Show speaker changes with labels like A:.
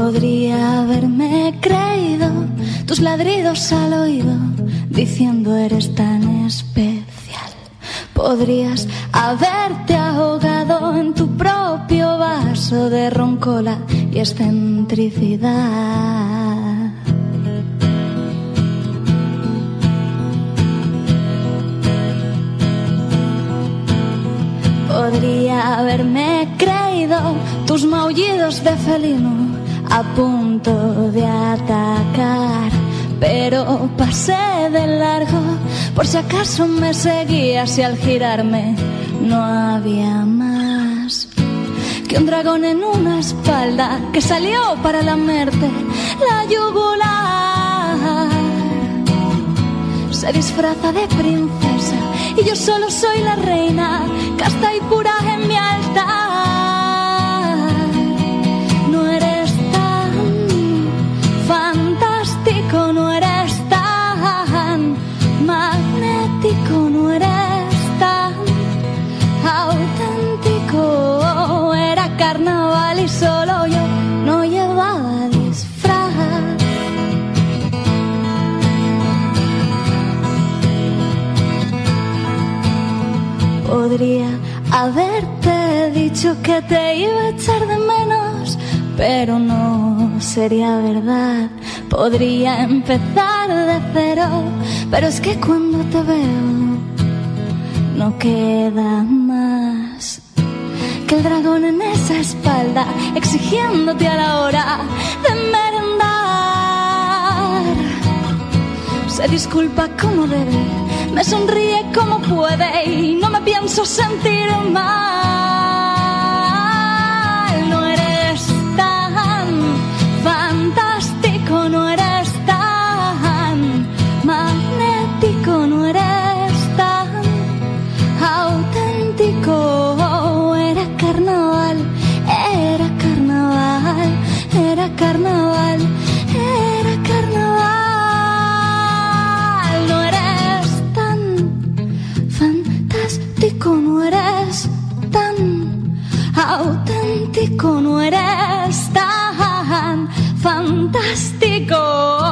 A: Podría haberme creído tus ladridos al oído, diciendo eres tan especial. Podrías haberte ahogado en tu propio vaso de roncola y excentricidad. Podría haberme creído tus maullidos de felino a punto de atacar, pero pasé de largo por si acaso me seguías y al girarme no había más que un dragón en una espalda que salió para lamerte la yugular. Se disfraza de princesa y yo solo soy la reina, casta y pura en mi altar. No eres tan fantástico, no eres tan magnético, no eres tan auténtico. Era carnaval y solo yo no llevaba disfraz. Podría haberte dicho que te iba a echar de menos, pero no sería verdad. Podría empezar de cero, pero es que cuando te veo no queda más que el dragón en esa espalda exigiéndote a la hora de merendar. Se disculpa como debe, me sonríe como puede y no me pienso sentir mal. No eres tan fantástico, no eres tan magnético, no eres tan auténtico. Era carnaval, era carnaval, era carnaval, era carnaval. No eres tan fantástico, no eres tan auténtico, no eres tan fantástico.